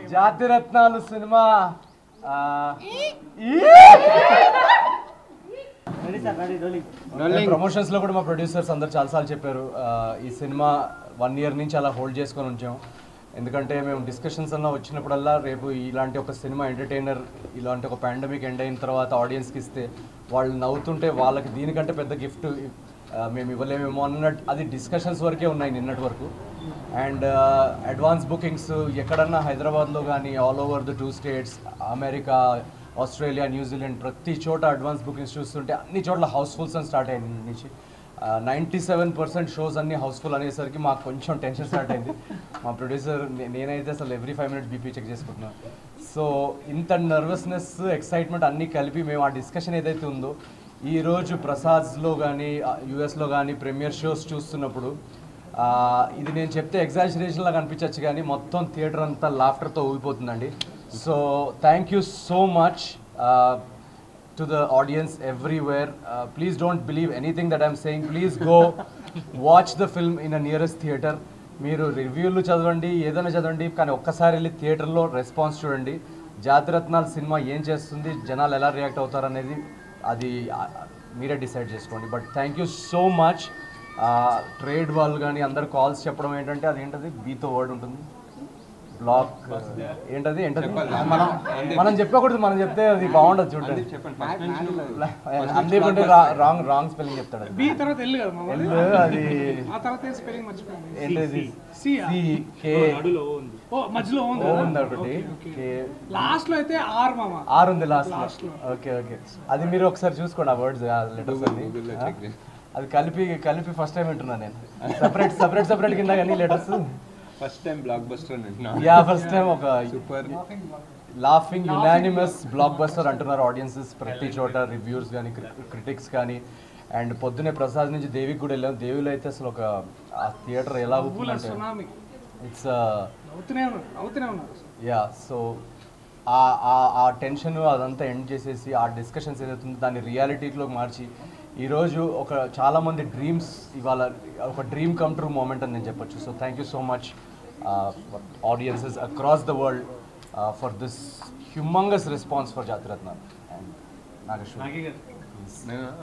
జాతిరత్నాలు cinema promotions లో కూడా మా ప్రొడ్యూసర్స్ అందరు చాలాసార్లు చెప్పారు ఈ సినిమా 1 year నుంచి అలా హోల్డ్ చేసుకొని ఉంచాం. ఎందుకంటే మేము డిస్కషన్స్ అన్న వచ్చినప్పుడల్లా రేపు ఇలాంటి ఒక సినిమా ఎంటర్టైనర్ ఇలాంటి ఒక పాండమిక్ ఎండ్ అయిన తర్వాత ఆడియన్స్కి ఇస్తే వాళ్ళు నవ్వుతుంటే వాళ్ళకి దీనికంటే పెద్ద గిఫ్ట్ మేము ఇవ్వలేమేమో అన్నట్టు అది డిస్కషన్స్ వరకే ఉన్నాయి నిన్నటి వరకు. అండ్ అడ్వాన్స్ బుకింగ్స్ ఎక్కడన్నా హైదరాబాద్లో కానీ all over the 2 states, America, Australia, New Zealand ప్రతి చోట అడ్వాన్స్ బుకింగ్స్ చూస్తుంటే అన్ని చోట్ల హౌస్ఫుల్స్ అని స్టార్ట్ అయింది నుంచి 97% షోస్ అన్ని హౌస్ఫుల్ అనేసరికి మాకు కొంచెం టెన్షన్ స్టార్ట్ అయింది. మా ప్రొడ్యూసర్ నేనైతే అసలు ఎవ్రీ 5 minutes బీపీ చెక్ చేసుకుంటున్నాను. సో ఇంత నర్వస్నెస్, ఎక్సైట్మెంట్ అన్నీ కలిపి మేము ఆ డిస్కషన్ ఏదైతే ఉందో ఈరోజు ప్రసాద్స్లో కానీ యూఎస్లో కానీ ప్రీమియర్ షోస్ చూస్తున్నప్పుడు ఇది నేను చెప్తే ఎగ్జాజరేషన్ లాగా అనిపించవచ్చు కానీ మొత్తం థియేటర్ అంతా లాఫ్టర్తో ఊగిపోతుందండి. So thank you so much to the audience everywhere. Please don't believe anything that I'm saying. Please go watch the film in a nearest theater. మీరు రివ్యూలు చదవండి, ఏదైనా చదవండి, కానీ ఒక్కసారి వెళ్ళి థియేటర్లో రెస్పాన్స్ చూడండి. జాతిరత్నాలు సినిమా ఏం చేస్తుంది, జనాలు ఎలా రియాక్ట్ అవుతారు అనేది అది మీరే డిసైడ్ చేసుకోండి. But thank you so much. Trade వాళ్ళు కానీ అందరు కాల్స్ చెప్పడం ఏంటంటే అది ఏంటది బీతో వర్డ్ ఉంటుంది బ్లాక్ ఏంటది మనం చెప్పకూడదు, మనం చెప్తే అది బాగుండదు చూడండి. అందుకంటే రాంగ్ స్పెల్లింగ్ చెప్తాడు. అది ఏంటది ఆర్ ఉంది లాస్ట్. ఓకే ఓకే, అది మీరు ఒకసారి చూసుకోండి ఆ వర్డ్స్ లెటర్స్ అన్ని. అది కలిపి ఫస్ట్ టైం వింటున్నాను నేను. సెపరేట్ కింద కానీ letters first time blockbuster first time ఒక super laughing unanimous blockbuster అంటున్నారు ఆడియన్సెస్ ప్రతి చోట, రివ్యూస్ కానీ క్రిటిక్స్ కానీ. అండ్ పొద్దునే ప్రసాద్ నుంచి దేవికి కూడా వెళ్ళాం. దేవిలో అయితే అసలు ఒక ఆ థియేటర్ ఎలా అవుతుందంటే ఇట్స్ యా. సో ఆ టెన్షన్ అదంతా ఎండ్ చేసేసి ఆ డిస్కషన్స్ ఏదైతే ఉందో దాన్ని రియాలిటీలోకి మార్చి ఈరోజు ఒక చాలామంది డ్రీమ్స్ ఇవాళ ఒక డ్రీమ్ కమ్ ట్రూ మూమెంట్ అని నేను చెప్పొచ్చు. So thank you so much audiences across the world for this humongous response for Jatiratna and Nageshwar.